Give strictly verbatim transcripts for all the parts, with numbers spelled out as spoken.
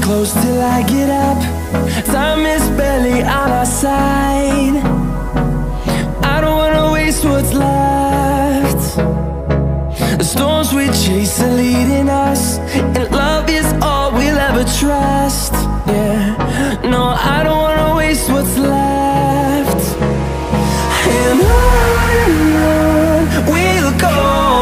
close till I get up. Time is barely on our side. I don't wanna waste what's left. The storms we chase are leading us, and love is all we'll ever trust. Yeah, no, I don't wanna waste what's left. And on and on we'll go,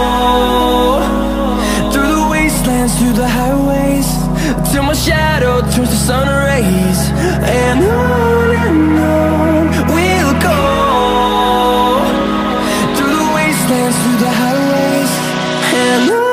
through the wastelands, through the highways, till my shadow turns to sun rays. And on and on we'll go, through the wastelands, through the highways, and on.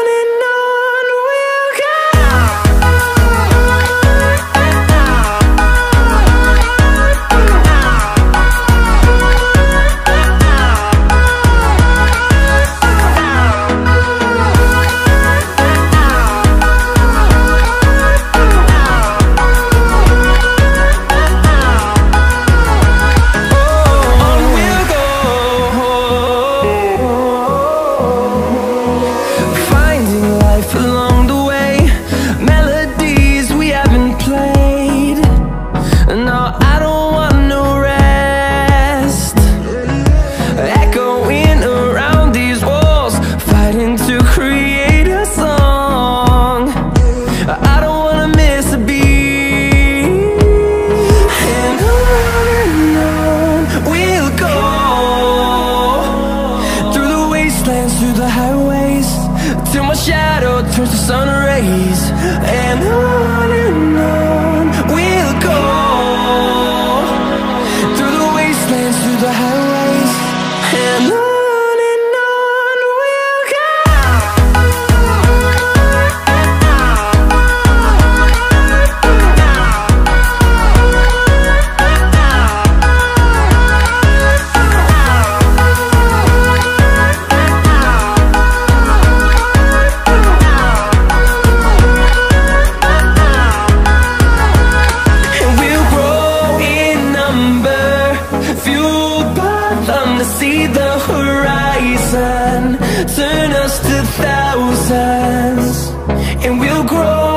Through the highways, till my shadow turns to sun rays. And on and on we'll go, through the wastelands, through the highways, and on. See the horizon turn us to thousands, and we'll grow